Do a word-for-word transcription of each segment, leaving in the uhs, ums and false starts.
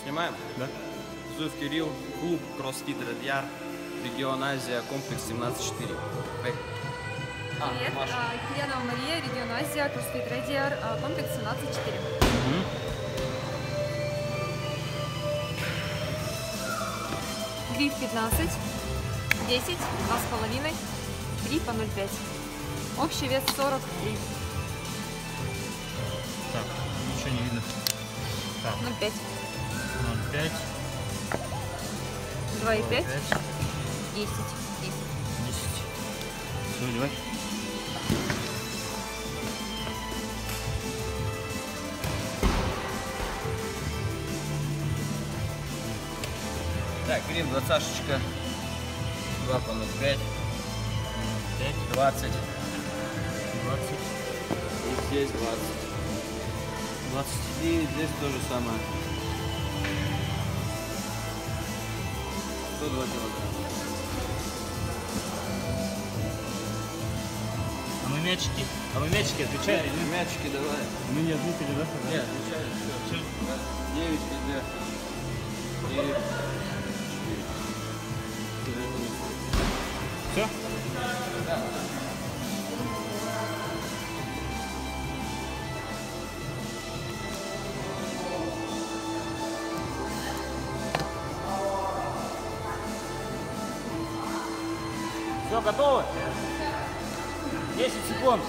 Снимаем? Да. Зуев Кирилл, клуб CrossFit Red Yard, регион Азия, комплекс семнадцать четыре. А, Привет, Еленова Мария, регион Азия, CrossFit Red Yard, комплекс семнадцать четыре. Угу. Гриф пятнадцать, десять, два с половиной, три по ноль пять. Общий вес сорок три. Так, ничего не видно. Так. ноль пять. ноль пять. два и пять. десять. десять. Все, давай. Так, гриф двадцашечка, два по ноль пять, двадцать, двадцать. и здесь двадцать. двадцать. И здесь то же самое. сто два килограмма. А мы мячики? А мы мячики отвечали? Нет, мячики давай. Мы не ответили, да? Нет, отвечали. Все. девять везде. И... Все? Да. Все, готовы? десять секунд.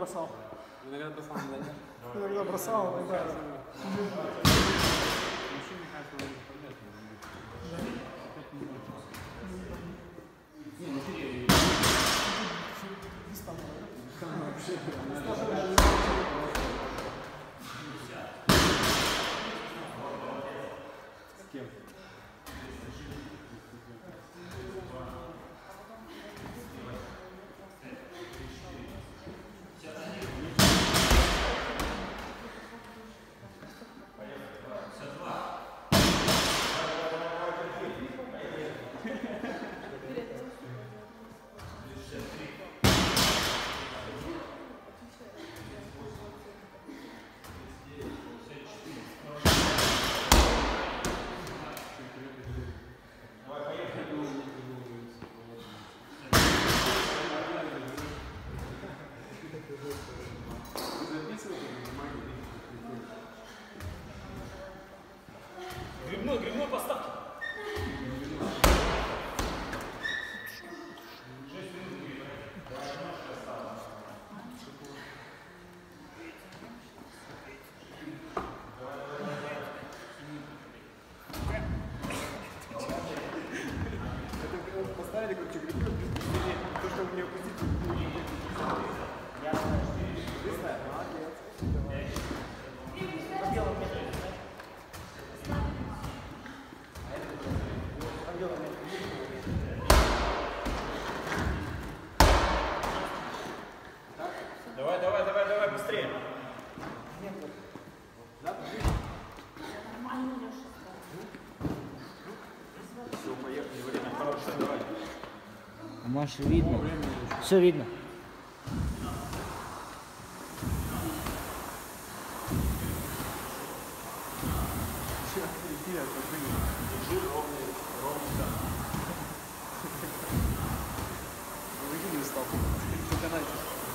бросал. Иногда бросал, иногда нет. Иногда бросал, иногда... С кем? Грибной, грибной поставь. Поставили, короче, грибы, то, что мне опустить. Давай, давай, давай, давай, быстрее. Все, поехали, время хорошее, давай. Маша, видно. Все видно. Держи ровный, ровный там. Выйди не стал. По канате.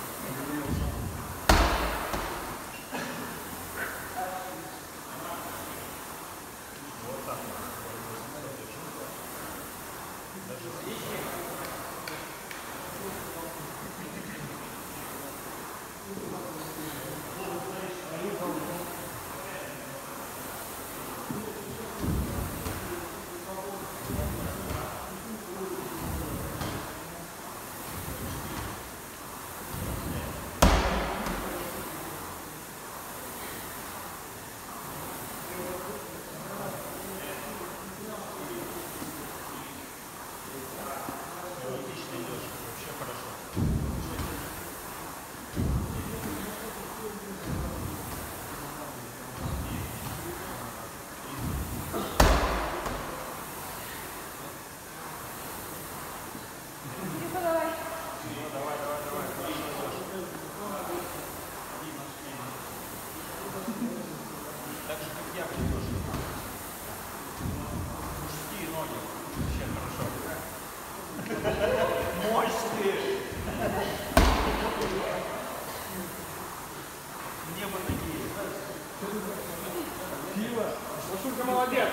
Машурка молодец!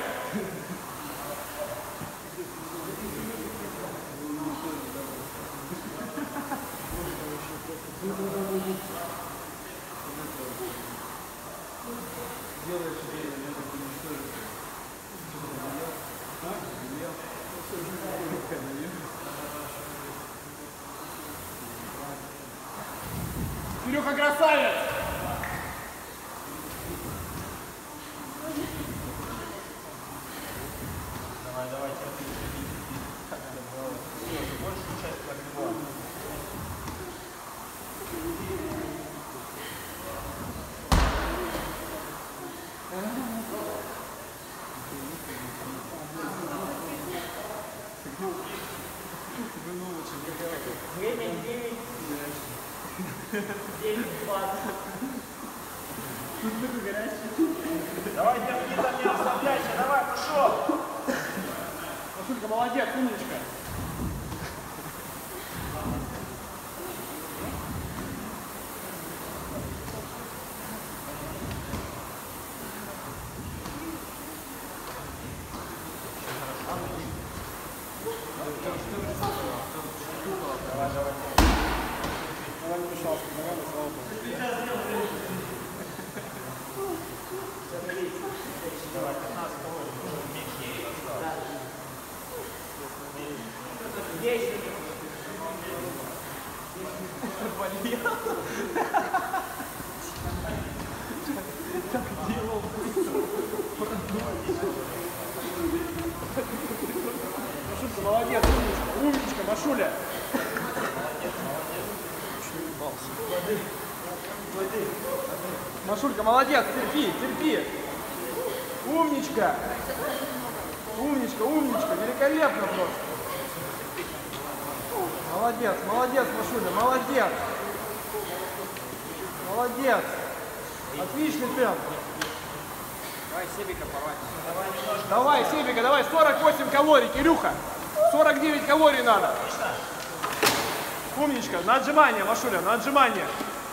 Делаешь себе, это уничтожить. Кирюха красавец! Давай, давай, терпи, терпи, терпи. Большую часть пробивал. Время девять. девять двадцать. Давай, держи, там не оставляйся, давай, пошел. Машурка молодец, умничка! Давай, давай. Она не мешалась, наверное, слава богу. Давай, пятнадцать калорий, уже меньше осталось. Машулька, молодец, умничка, умничка, Машуля. Машулька, молодец, терпи, терпи. Умничка. Умничка, умничка, великолепно просто. Молодец, молодец, Машуля, молодец. Молодец. Отличный темп. Давай Себика порвать. Давай, Себика, давай, сорок восемь калорий, Кирюха. сорок девять калорий надо. Умничка, на отжимание, Машуля, на отжимание.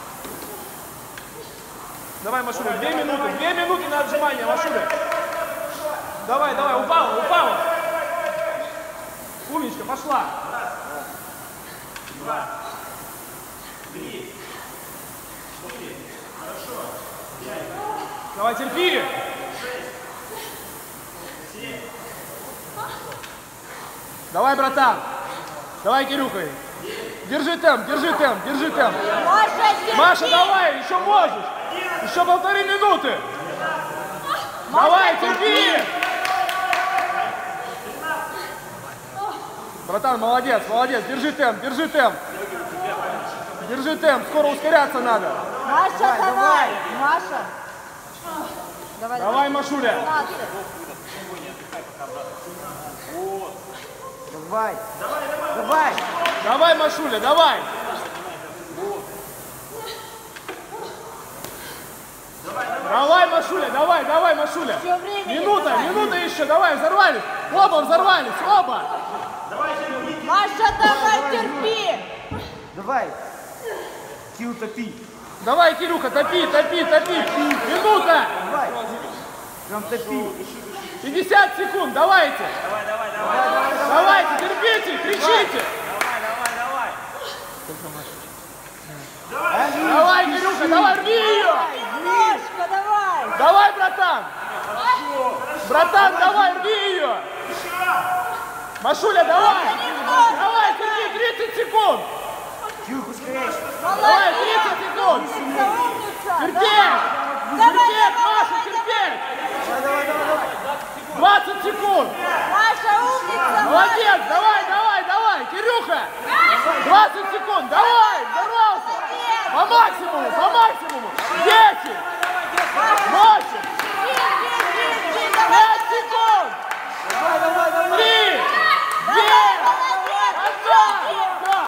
Давай, Машуля, две минуты, две минуты на отжимание, Машуля. Давай, давай, упала, упала. Умничка, пошла. Два. Три. Четыре. Хорошо. Пять. Давай, терпи. Давай, братан. Давай, Кирюха. Держи темп, держи темп, держи темп. Маша, Маша, давай, еще можешь. Еще полторы минуты. Давай, терпи. Братан, молодец, молодец. Держи темп, держи темп. Держи темп, скоро ускоряться надо. Маша, давай, давай. Маша. Давай, Давай, Машуля. пятнадцать. Давай. Давай. Давай, Машуля, давай. Давай, Машуля, давай, давай, Машуля. Всё время Минута, давай. минута еще, давай, взорвались. Оба взорвались, оба. Маша, давай, терпи. Давай. Кил, топи. Давай, Кирюха, топи, топи, топи. Минута. Давай. Прям топи. пятьдесят секунд, давайте. Давай, давай, давай, давай. Давайте, терпите, кричите. Давай, давай, давай. Давай, Кирюха, давай, рви ее. Немножко, давай. Давай, братан. Братан, давай, рви ее. Машуля, давай. Давай, терпи, тридцать секунд. Кил, ускоряйся. Давай, тридцать секунд. Умница, умница. Терпеть. Давай, Терпеть, давай, Маша, давай, терпеть. Давай, давай, давай, давай. двадцать секунд. Маша, умница. Молодец, давай, давай, давай. Кирюха. двадцать секунд, давай, здоровался. По максимуму, по максимуму. десять.